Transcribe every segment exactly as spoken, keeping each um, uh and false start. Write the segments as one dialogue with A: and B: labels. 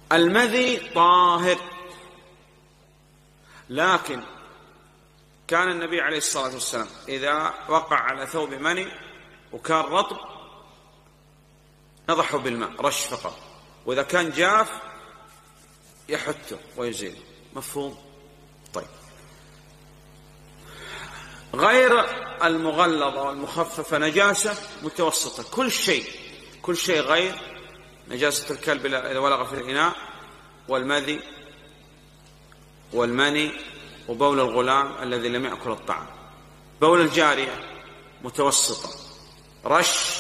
A: المذي طاهر، لكن كان النبي عليه الصلاة والسلام إذا وقع على ثوب مني وكان رطب نضحه بالماء رش فقط، وإذا كان جاف يحته ويزيله. مفهوم؟ طيب. غير المغلظة والمخففة نجاسة متوسطة، كل شيء كل شيء غير نجاسة الكلب إذا ولغ في الإناء، والمذي والمني، وبول الغلام الذي لم يأكل الطعام. بول الجارية متوسطة، رش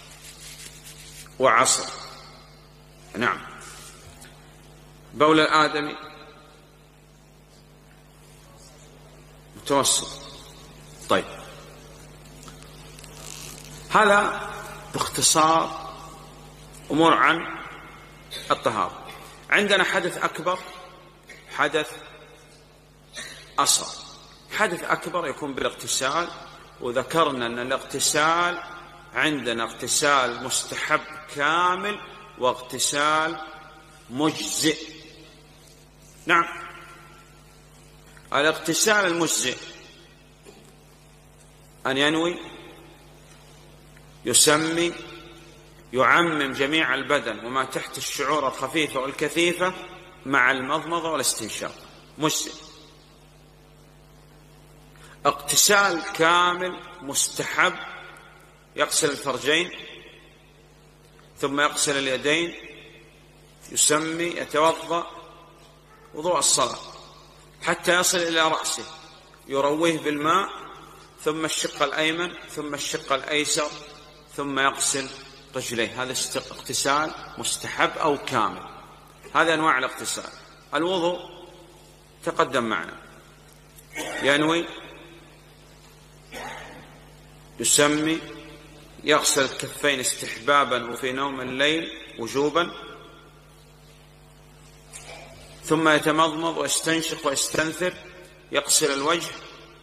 A: وعصر. نعم. بول الآدمي متوسط. طيب، هذا باختصار أمور عن الطهارة. عندنا حدث أكبر، حدث أصغر. حدث أكبر يكون بالاغتسال، وذكرنا أن الاغتسال عندنا اغتسال مستحب كامل واغتسال مجزئ. نعم. الاغتسال المجزئ أن ينوي، يسمي، يعمم جميع البدن وما تحت الشعور الخفيفة والكثيفة مع المضمضة والاستنشاق، مجزئ. اغتسال كامل مستحب، يغسل الفرجين ثم يغسل اليدين، يسمي، يتوضأ وضوء الصلاة حتى يصل إلى رأسه، يرويه بالماء، ثم الشق الأيمن ثم الشق الأيسر، ثم يغسل رجليه. هذا اغتسال مستحب أو كامل. هذا أنواع الاغتسال. الوضوء تقدم معنا، ينوي، يسمي، يغسل الكفين استحبابا وفي نوم الليل وجوبا، ثم يتمضمض ويستنشق ويستنثر، يغسل الوجه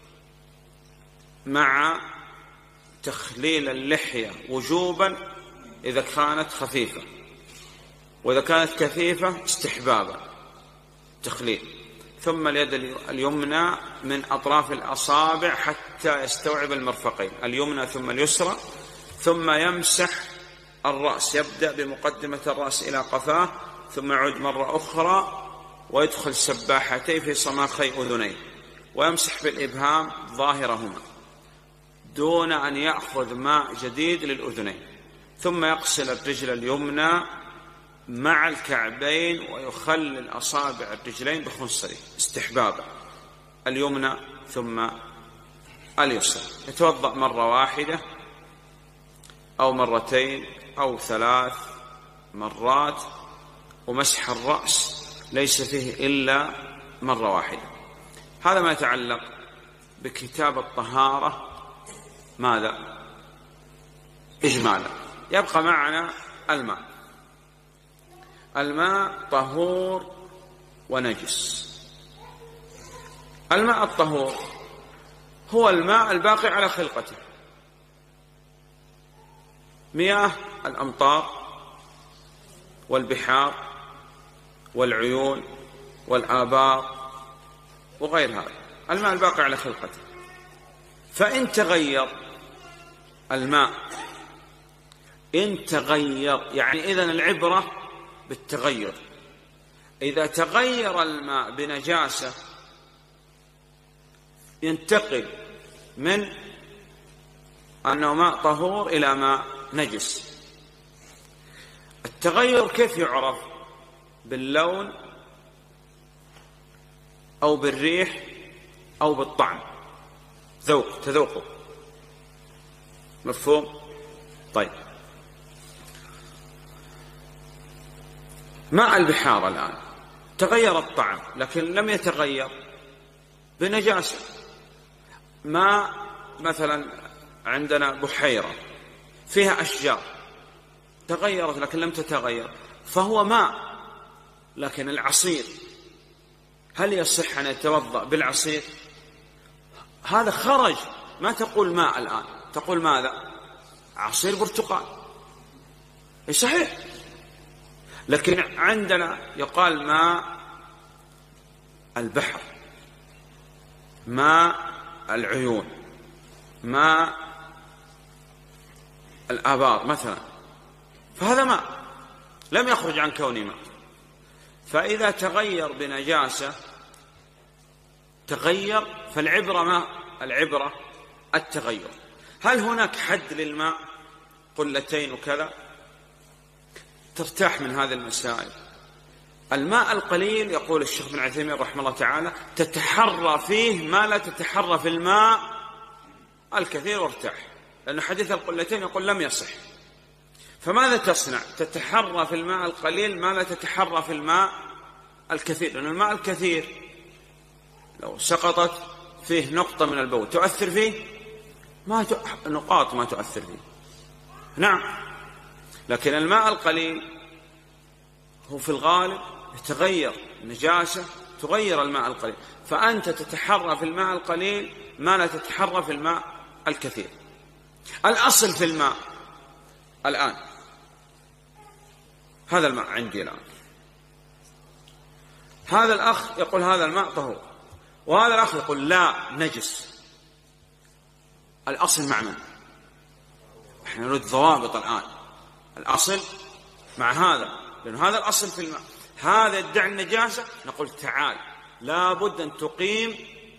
A: مع تخليل اللحية وجوبا إذا كانت خفيفة، وإذا كانت كثيفة استحبابا تخليل. ثم اليد اليمنى من أطراف الأصابع حتى يستوعب المرفقين، اليمنى ثم اليسرى، ثم يمسح الرأس، يبدأ بمقدمة الرأس إلى قفاه، ثم يعود مرة أخرى ويدخل سباحتيه في صماخي أذنيه، ويمسح بالإبهام ظاهرهما دون أن يأخذ ماء جديد للأذنين، ثم يغسل الرجل اليمنى مع الكعبين ويخلل أصابع الرجلين بخنصره استحبابا، اليمنى ثم اليسرى. يتوضأ مرة واحدة أو مرتين أو ثلاث مرات، ومسح الرأس ليس فيه إلا مرة واحدة. هذا ما يتعلق بكتاب الطهارة ماذا؟ إجمالا. يبقى معنا الماء. الماء طهور ونجس. الماء الطهور هو الماء الباقي على خلقته، مياه الأمطار والبحار والعيون والآبار وغير هذا، الماء الباقي على خلقته. فإن تغير الماء، إن تغير يعني إذن العبرة بالتغير. إذا تغير الماء بنجاسة ينتقل من أنه ماء طهور إلى ماء نجس. التغير كيف يعرف؟ باللون أو بالريح أو بالطعم، ذوق، تذوقه. مفهوم؟ طيب، ماء البحار الآن تغير الطعم لكن لم يتغير بنجاسة. ماء مثلا عندنا بحيرة فيها أشجار تغيرت لكن لم تتغير، فهو ماء. لكن العصير هل يصح أن يتوضأ بالعصير؟ هذا خرج، ما تقول ماء الآن، تقول ماذا؟ عصير برتقال. صحيح، لكن عندنا يقال ماء البحر، ماء العيون، ماء الآبار مثلا، فهذا ماء لم يخرج عن كونه ماء. فإذا تغير بنجاسة تغير، فالعبرة ما العبرة التغير. هل هناك حد للماء قلتين وكذا؟ ترتاح من هذه المسائل. الماء القليل يقول الشيخ بن عثيمين رحمه الله تعالى تتحرى فيه ما لا تتحرى في الماء الكثير وارتاح، لأن حديث القلتين يقول لم يصح. فماذا تصنع؟ تتحرى في الماء القليل ما لا تتحرى في الماء الكثير، لأن الماء الكثير لو سقطت فيه نقطة من البول تؤثر فيه؟ ما ت... نقاط ما تؤثر فيه. نعم، لكن الماء القليل هو في الغالب يتغير نجاسة تغير الماء القليل، فأنت تتحرى في الماء القليل ما لا تتحرى في الماء الكثير. الأصل في الماء الآن هذا الماء عندي الآن، هذا الأخ يقول هذا الماء طهور، وهذا الأخ يقول لا نجس. الأصل مع من؟ احنا نريد ضوابط الآن. الأصل مع هذا، لأن هذا الأصل في الماء، هذا يدعي النجاسة، نقول تعال لابد أن تقيم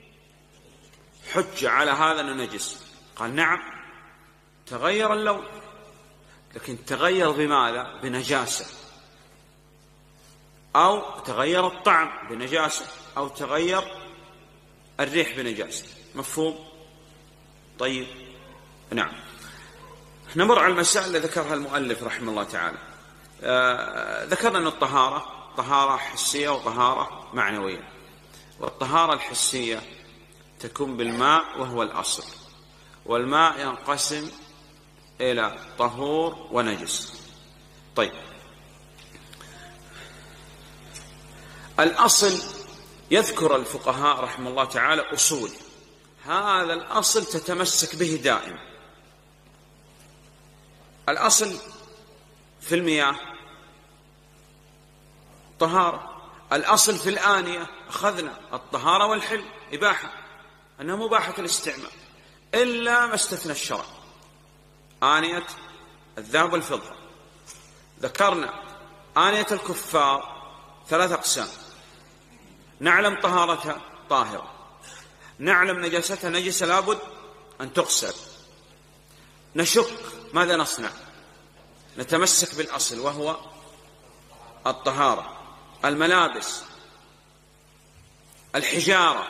A: حجة على هذا أنه نجس. قال نعم، تغير اللون، لكن تغير بماذا؟ بنجاسة، أو تغير الطعم بنجاسة، أو تغير الريح بنجاسة. مفهوم؟ طيب نعم. نمر على المسائل اللي ذكرها المؤلف رحمه الله تعالى. آه ذكرنا أن الطهارة طهارة حسية وطهارة معنوية، والطهارة الحسية تكون بالماء وهو الأصل، والماء ينقسم إلى طهور ونجس. طيب، الأصل يذكر الفقهاء رحمه الله تعالى أصول، هذا الأصل تتمسك به دائما. الأصل في المياه طهارة، الأصل في الآنية أخذنا الطهارة والحل إباحة، أنها مباحة الاستعمال إلا ما استثنى الشرع، آنية الذهب والفضة. ذكرنا آنية الكفار ثلاث أقسام، نعلم طهارتها طاهرة، نعلم نجاستها نجسة لابد أن تغسل، نشك ماذا نصنع؟ نتمسك بالأصل وهو الطهارة. الملابس، الحجارة،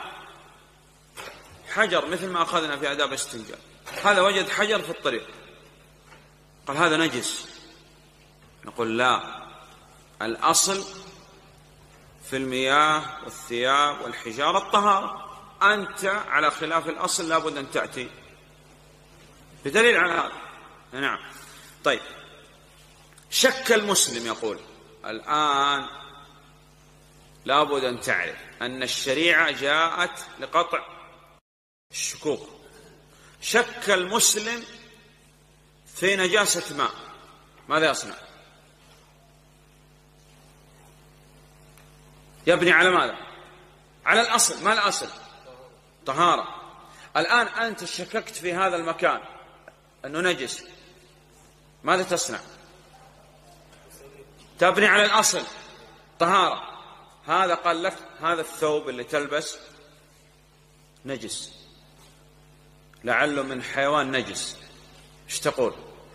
A: حجر مثل ما أخذنا في آداب الاستنجاء، هذا وجد حجر في الطريق قال هذا نجس، نقول لا، الأصل في المياه والثياب والحجارة الطهارة، أنت على خلاف الأصل لابد أن تأتي بدليل على هذا. نعم. طيب، شك المسلم يقول الآن لابد أن تعرف أن الشريعة جاءت لقطع الشكوك. شك المسلم في نجاسة ماء، ماذا يصنع؟ يبني على ماذا؟ على الأصل. ما الأصل؟ طهارة. الآن أنت شككت في هذا المكان أنه نجس، ماذا تصنع؟ تبني على الأصل طهارة. هذا قال لك هذا الثوب اللي تلبس نجس، لعله من حيوان نجس، ايش تقول؟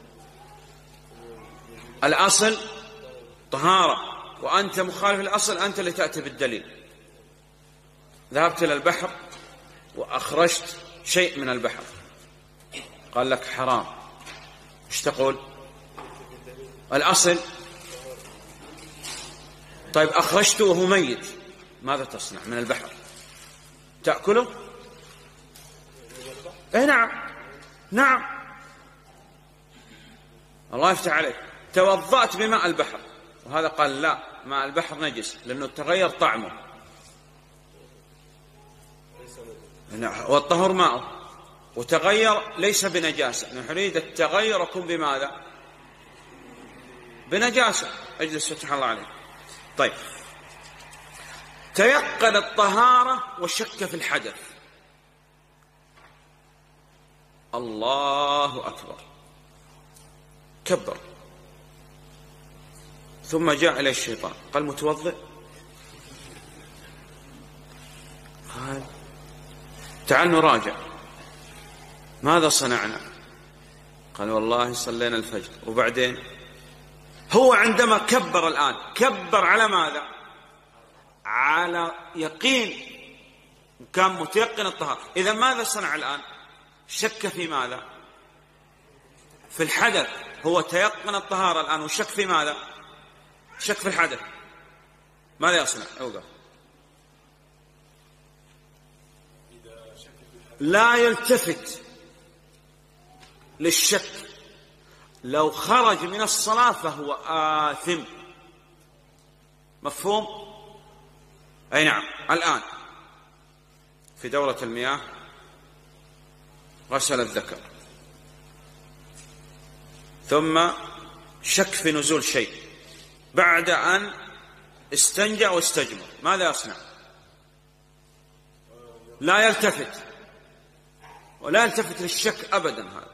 A: الأصل طهارة، وأنت مخالف الأصل، أنت اللي تأتي بالدليل. ذهبت إلى البحر وأخرجت شيء من البحر، قال لك حرام، ايش تقول؟ الأصل. طيب، أخرجته وهو ميت، ماذا تصنع من البحر؟ تأكله؟ إيه نعم، نعم، الله يفتح عليك. توضأت بماء البحر، وهذا قال لا، ماء البحر نجس لأنه تغير طعمه، والطهر ماءه، وتغير ليس بنجاسة. نريد التغير يكون بماذا؟ بنجاسة، اجلس فتح الله عليك. طيب، تيقن الطهارة وشك في الحدث. الله أكبر، كبر، ثم جاء إلى الشيطان قال متوضئ؟ قال تعال نراجع ماذا صنعنا. قال والله صلينا الفجر. وبعدين هو عندما كبر الآن كبر على ماذا؟ على يقين، كان متيقن الطهارة. إذا ماذا صنع الآن؟ شك في ماذا؟ في الحدث. هو تيقن الطهارة الآن وشك في ماذا؟ شك في الحدث. ماذا يصنع؟ أوقف. لا يلتفت للشك. لو خرج من الصلاة فهو آثم. مفهوم؟ أي نعم. الآن في دورة المياه غسل الذكر، ثم شك في نزول شيء بعد أن استنجى واستجمر، ماذا يصنع؟ لا يلتفت، ولا يلتفت للشك أبدا. هذا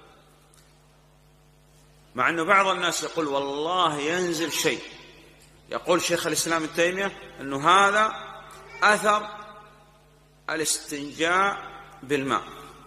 A: مع أنه بعض الناس يقول والله ينزل شيء. يقول شيخ الإسلام ابن تيمية أنه هذا أثر الاستنجاء بالماء،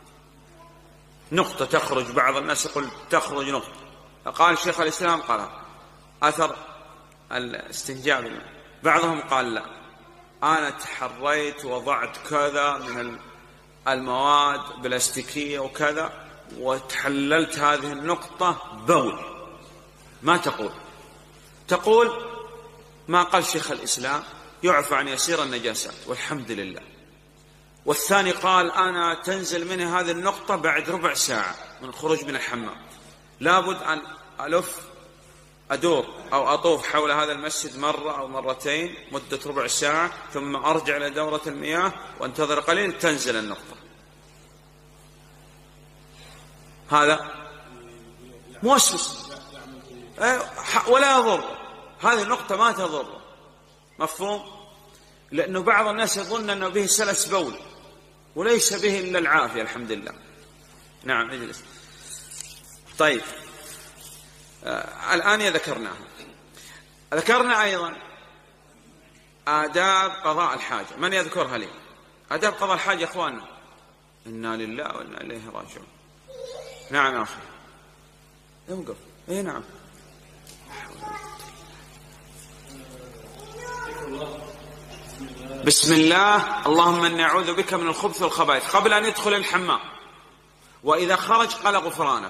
A: نقطة تخرج. بعض الناس يقول تخرج نقطة. قال شيخ الإسلام قال أثر الاستنجاء بالماء. بعضهم قال لا، أنا تحريت وضعت كذا من المواد بلاستيكية وكذا وتحللت هذه النقطة بول. ما تقول، تقول ما قال شيخ الإسلام يعفى عن يسير النجاسات والحمد لله. والثاني قال أنا تنزل مني هذه النقطة بعد ربع ساعة من الخروج من الحمام، لابد أن ألف أدور أو أطوف حول هذا المسجد مرة أو مرتين مدة ربع ساعة، ثم أرجع إلى دورة المياه وانتظر قليل تنزل النقطة. هذا موسوس ولا يضر، هذه النقطة ما تضر. مفهوم؟ لأنه بعض الناس يظن أنه به سلس بول وليس به إلا العافية الحمد لله. نعم اجلس. طيب، آه الآن ذكرناها. ذكرنا أيضا آداب قضاء الحاجة. من يذكرها لي؟ آداب قضاء الحاجة يا أخواننا. إنا لله وإنا إليه راجعون. نعم يا أخي يوقف. إيه نعم. بسم الله، اللهم إني أعوذ بك من الخبث والخبائث، قبل أن يدخل الحمام. وإذا خرج قال غفرانك.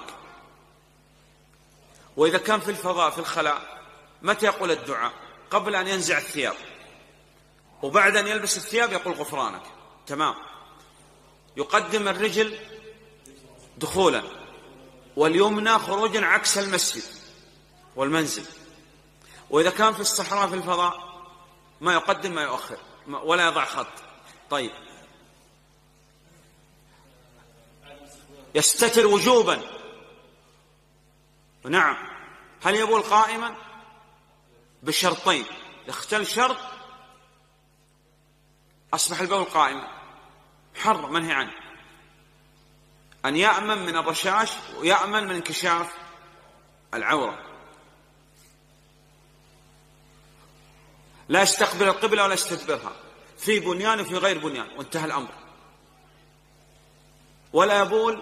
A: وإذا كان في الفضاء في الخلاء متى يقول الدعاء؟ قبل أن ينزع الثياب، وبعد أن يلبس الثياب يقول غفرانك. تمام. يقدم الرجل دخولا واليمنى خروجا عكس المسجد والمنزل. وإذا كان في الصحراء في الفضاء ما يقدم ما يؤخر ولا يضع خط. طيب، يستتر وجوبا. نعم. هل يبول قائما؟ بشرطين. اختل شرط أصبح البول قائما، حرم منهي عنه. أن يأمن من الرشاش ويأمن من انكشاف العورة. لا يستقبل القبلة ولا يستدبرها، في بنيان وفي غير بنيان، وانتهى الأمر. ولا يبول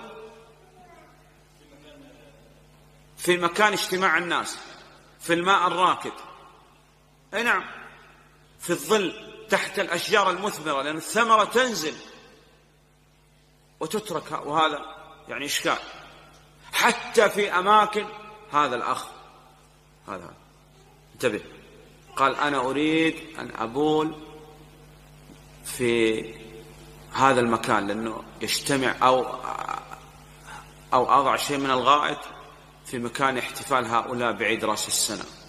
A: في مكان اجتماع الناس، في الماء الراكد. أي نعم. في الظل تحت الأشجار المثمرة، لأن الثمرة تنزل وتترك، وهذا يعني إشكال. حتى في أماكن هذا الأخ هذا انتبه، قال أنا أريد أن أبول في هذا المكان لأنه يجتمع أو أو أضع شيء من الغائط في مكان احتفال هؤلاء بعيد رأس السنة.